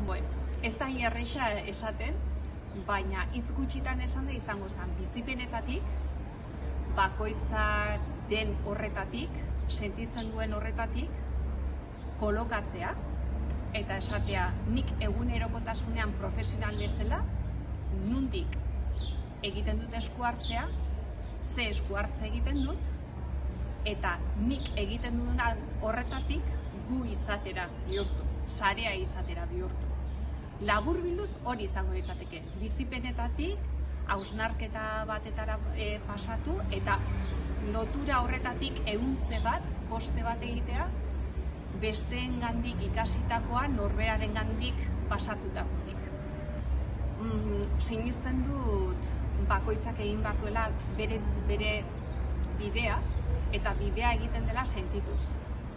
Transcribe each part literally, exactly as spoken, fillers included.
Bueno, ez da erresa esaten, baina hitz gutxitan esan da izango zen bizipenetatik, bakoitza den horretatik, sentitzen duen horretatik, kolokatzea, eta esatea nik egunerokotasunean profesional bezala, nundik egiten dut esku hartzea, ze esku hartze egiten dut, eta nik egiten duduna horretatik gu izatera bihurtu, sarea izatera bihurtu. Labur bilduz hori izango litzateke, bizipenetatik, hausnarketa batetara e, pasatu, eta lotura horretatik ehuntze bat, poste bat egitea, besteengandik ikasitakoa norberarengandik pasatutakotik. Mm, sinisten dut bakoitzak egin behar duela bere, bere bidea, eta bidea egiten dela sentituz.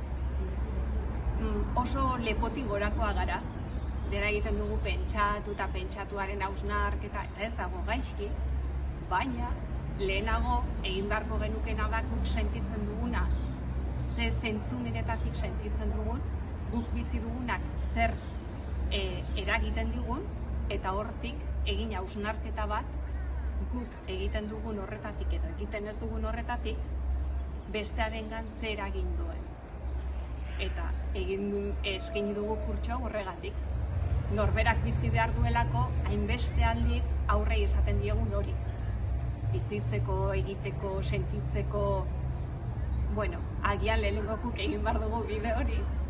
Mm, oso lepotik gorakoa gara, dera egiten dugu pentsatu eta pentsatuaren hausnarketa, eta ez dago gaizki, baina lehenago egin beharko genukena da guk sentitzen duguna, ze zentzumenetatik sentitzen dugun, guk bizi dugunak zer e, eragiten digun, eta hortik egin hausnarketa bat, guk egiten dugun horretatik edo egiten ez dugun horretatik, bestearengan zer eragin duen. Eta egin eskaini dugu kurtso horregatik. Norberak bizi behar duelako, hainbeste aldiz aurrei esaten diegun hori. Bizitzeko, egiteko, sentitzeko, bueno, agian lehenengokuk egin behar dugu bide hori,